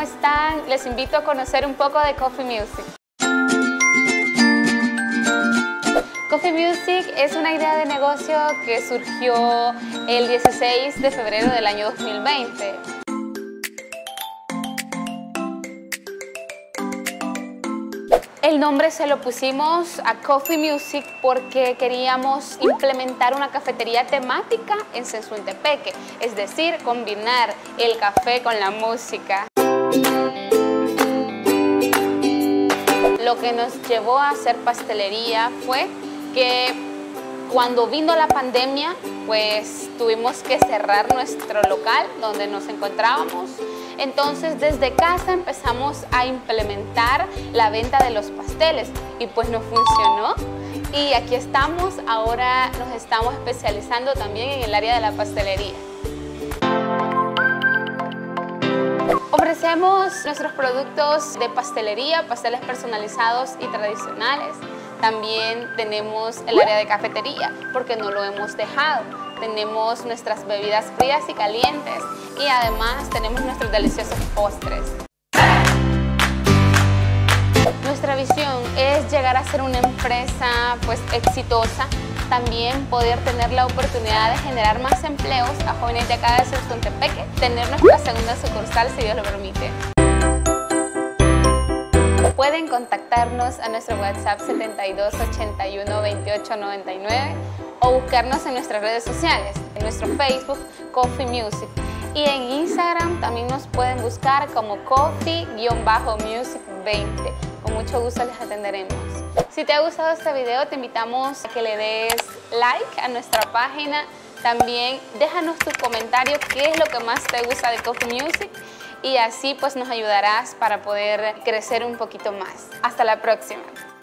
están? Les invito a conocer un poco de Coffee Music. Coffee Music es una idea de negocio que surgió el 16 de febrero del año 2020. El nombre se lo pusimos a Coffee Music porque queríamos implementar una cafetería temática en Sensuintepeque, es decir, combinar el café con la música. Lo que nos llevó a hacer pastelería fue que cuando vino la pandemia, pues tuvimos que cerrar nuestro local donde nos encontrábamos. Entonces desde casa empezamos a implementar la venta de los pasteles y pues nos funcionó. Y aquí estamos, ahora nos estamos especializando también en el área de la pastelería. Ofrecemos nuestros productos de pastelería, pasteles personalizados y tradicionales. También tenemos el área de cafetería, porque no lo hemos dejado. Tenemos nuestras bebidas frías y calientes y además tenemos nuestros deliciosos postres. Nuestra visión es llegar a ser una empresa pues exitosa, también poder tener la oportunidad de generar más empleos a jóvenes de acá de Sensuintepeque, tener nuestra segunda sucursal si Dios lo permite. Pueden contactarnos a nuestro WhatsApp 72 81 28 99 o buscarnos en nuestras redes sociales, en nuestro Facebook Coffee Music, y en Instagram también nos pueden buscar como Coffee-Music20. Con mucho gusto les atenderemos. Si te ha gustado este video, te invitamos a que le des like a nuestra página. También déjanos tu comentario, qué es lo que más te gusta de Coffee Music, y así pues nos ayudarás para poder crecer un poquito más. Hasta la próxima.